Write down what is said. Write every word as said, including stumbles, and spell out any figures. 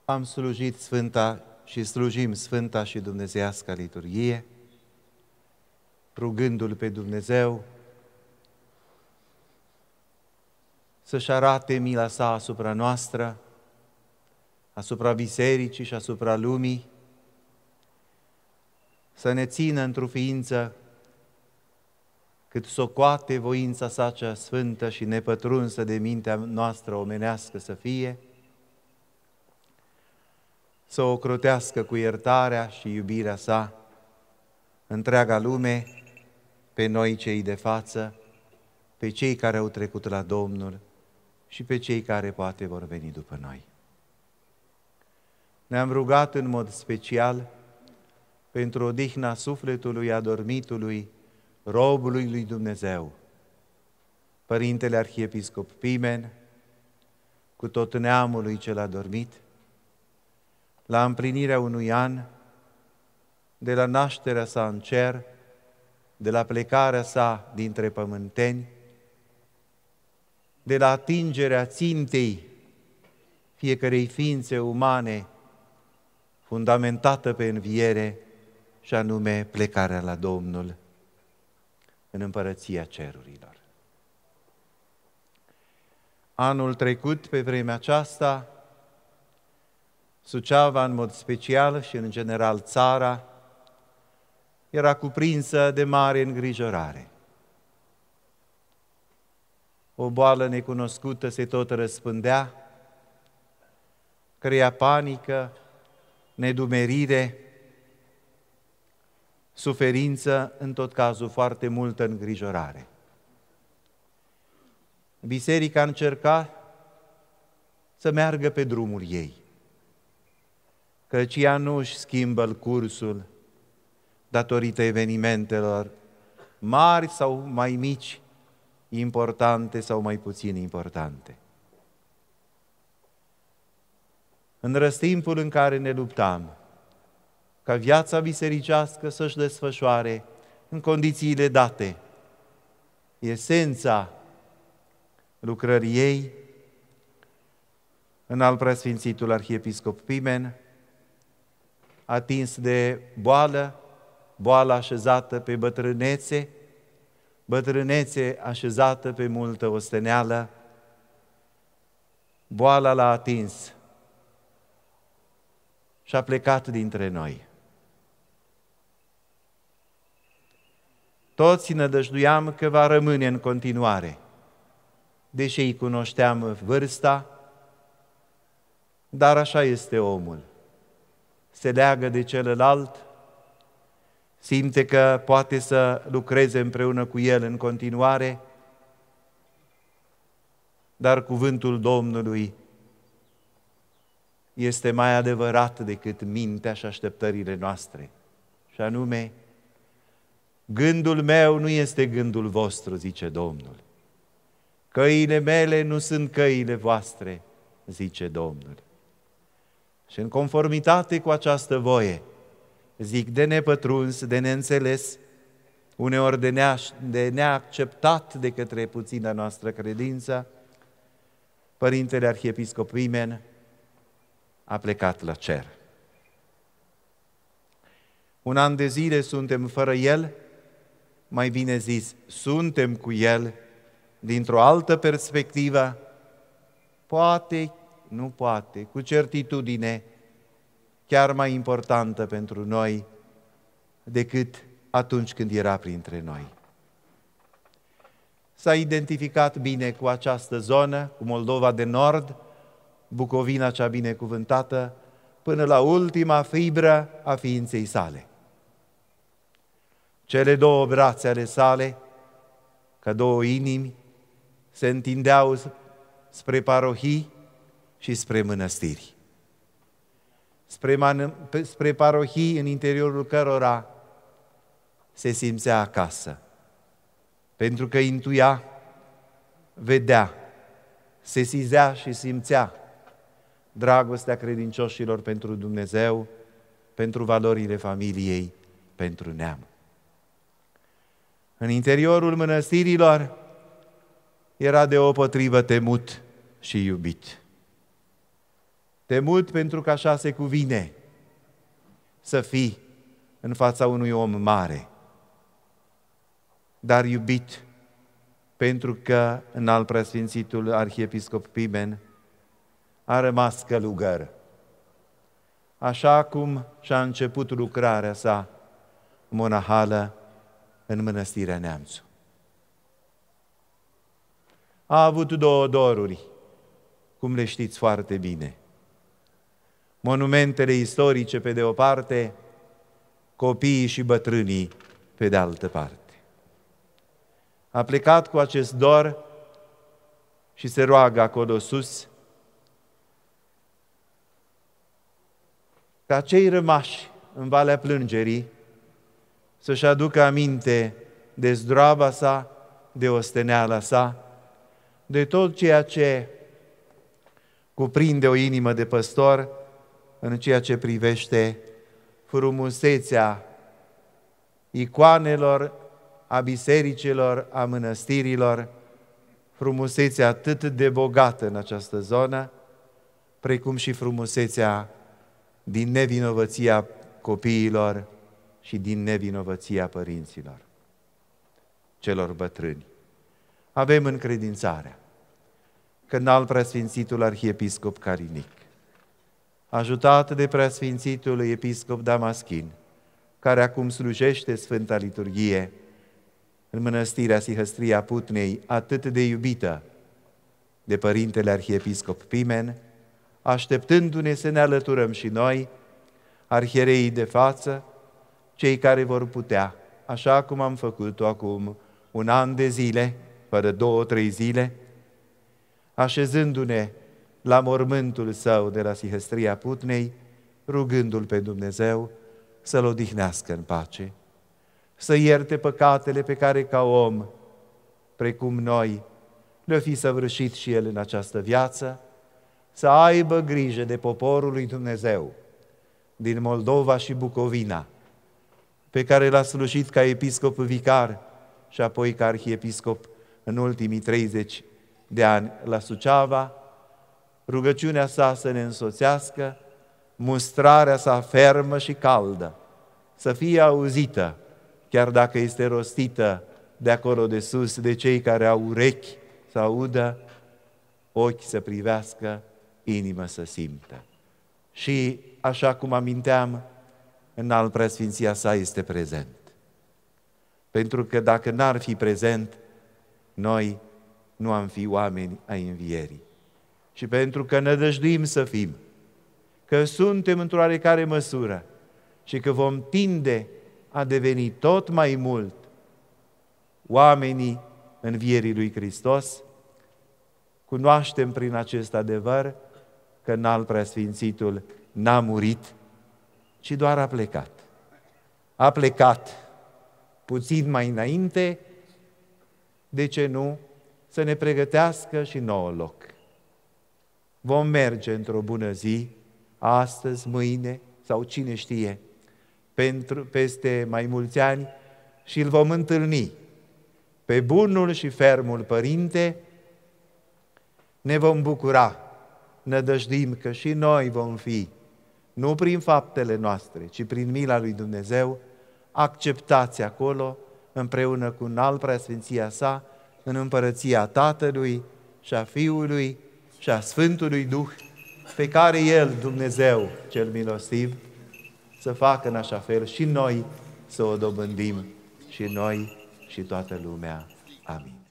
am slujit Sfânta și slujim Sfânta și Dumnezeiasca liturghie, rugându-L pe Dumnezeu să-și arate mila sa asupra noastră, asupra bisericii și asupra lumii, să ne țină într-o ființă cât socoate voința sa cea sfântă și nepătrunsă de mintea noastră omenească să fie, să o ocrotească cu iertarea și iubirea sa întreaga lume, pe noi cei de față, pe cei care au trecut la Domnul și pe cei care poate vor veni după noi. Ne-am rugat în mod special pentru odihna sufletului adormitului, robului lui Dumnezeu, Părintele Arhiepiscop Pimen, cu tot neamul lui cel adormit, la împlinirea unui an, de la nașterea sa în cer, de la plecarea sa dintre pământeni, de la atingerea țintei fiecărei ființe umane, fundamentată pe înviere, și anume plecarea la Domnul în împărăția cerurilor. Anul trecut, pe vremea aceasta, Suceava, în mod special și în general țara, era cuprinsă de mare îngrijorare. O boală necunoscută se tot răspândea, crea panică, nedumerire, suferință, în tot cazul foarte multă îngrijorare. Biserica încerca să meargă pe drumul ei, căci ea nu își schimbă cursul datorită evenimentelor mari sau mai mici, importante sau mai puțin importante. În răstimpul în care ne luptam ca viața bisericească să-și desfășoare în condițiile date, esența lucrării ei, în al preasfințitul Arhiepiscop Pimen, atins de boală, boală așezată pe bătrânețe, bătrânețe așezată pe multă osteneală, boala l-a atins și a plecat dintre noi. Toți nădăjduiam că va rămâne în continuare, deși îi cunoșteam vârsta, dar așa este omul. Se leagă de celălalt, simte că poate să lucreze împreună cu el în continuare, dar cuvântul Domnului este mai adevărat decât mintea și așteptările noastre. Și anume, gândul meu nu este gândul vostru, zice Domnul. Căile mele nu sunt căile voastre, zice Domnul. Și în conformitate cu această voie, zic, de nepătruns, de neînțeles, uneori de, nea, de neacceptat de către puțina noastră credință, Părintele Arhiepiscop Pimen a plecat la cer. Un an de zile suntem fără el, mai bine zis, suntem cu el dintr-o altă perspectivă, poate, nu poate, cu certitudine, chiar mai importantă pentru noi decât atunci când era printre noi. S-a identificat bine cu această zonă, cu Moldova de Nord, Bucovina cea binecuvântată, până la ultima fibră a ființei sale. Cele două brațe ale sale, ca două inimi, se întindeau spre parohii și spre mănăstiri. Spre, man- spre parohii în interiorul cărora se simțea acasă, pentru că intuia, vedea, sesizea și simțea dragostea credincioșilor pentru Dumnezeu, pentru valorile familiei, pentru neam. În interiorul mănăstirilor era deopotrivă temut și iubit. temut pentru că așa se cuvine să fii în fața unui om mare, dar iubit pentru că înalt preasfințitul arhiepiscop Pimen a rămas călugăr, așa cum și-a început lucrarea sa monahală în Mănăstirea Neamțu. A avut două doruri, cum le știți foarte bine. Monumentele istorice pe de o parte, copiii și bătrânii pe de altă parte. A plecat cu acest dor și se roagă acolo sus ca cei rămași în Valea Plângerii să-și aducă aminte de zdroaba sa, de osteneala sa, de tot ceea ce cuprinde o inimă de păstor în ceea ce privește frumusețea icoanelor, a bisericilor, a mănăstirilor, frumusețea atât de bogată în această zonă, precum și frumusețea din nevinovăția copiilor și din nevinovăția părinților, celor bătrâni. Avem încredințarea că înalt preasfințitul arhiepiscop Carinic, ajutat de preasfințitul episcop Damaschin, care acum slujește Sfânta Liturghie în Mănăstirea Sihăstria Putnei, atât de iubită de Părintele Arhiepiscop Pimen, așteptându-ne să ne alăturăm și noi, arhiereii de față, cei care vor putea, așa cum am făcut-o acum un an de zile, fără două, trei zile, așezându-ne la mormântul său de la Sihăstria Putnei, rugându-L pe Dumnezeu să-L odihnească în pace, să ierte păcatele pe care ca om, precum noi, le-o fi săvârșit și El în această viață, să aibă grijă de poporul lui Dumnezeu din Moldova și Bucovina, pe care l-a slujit ca episcop vicar și apoi ca arhiepiscop în ultimii treizeci de ani la Suceava, rugăciunea sa să ne însoțească, mustrarea sa fermă și caldă, să fie auzită, chiar dacă este rostită de acolo de sus, de cei care au urechi să audă, ochi să privească, inimă să simtă. Și, așa cum aminteam, înalt preasfinția sa este prezent. Pentru că dacă n-ar fi prezent, noi nu am fi oameni ai învierii. Și pentru că nădăjduim să fim, că suntem într-o oarecare măsură și că vom tinde a deveni tot mai mult oamenii învierii lui Hristos, cunoaștem prin acest adevăr că înalt preasfințitul n-a murit, ci doar a plecat. A plecat puțin mai înainte, de ce nu, să ne pregătească și nouă loc. Vom merge într-o bună zi, astăzi, mâine sau cine știe, pentru, peste mai mulți ani și îl vom întâlni pe bunul și fermul Părinte. Ne vom bucura, nădăjduim că și noi vom fi, nu prin faptele noastre, ci prin mila lui Dumnezeu, acceptați acolo, împreună cu înalt preasfinția sa, în împărăția Tatălui și a Fiului și a Sfântului Duh, pe care El, Dumnezeu cel milostiv, să facă în așa fel și noi să o dobândim, și noi și toată lumea. Amin.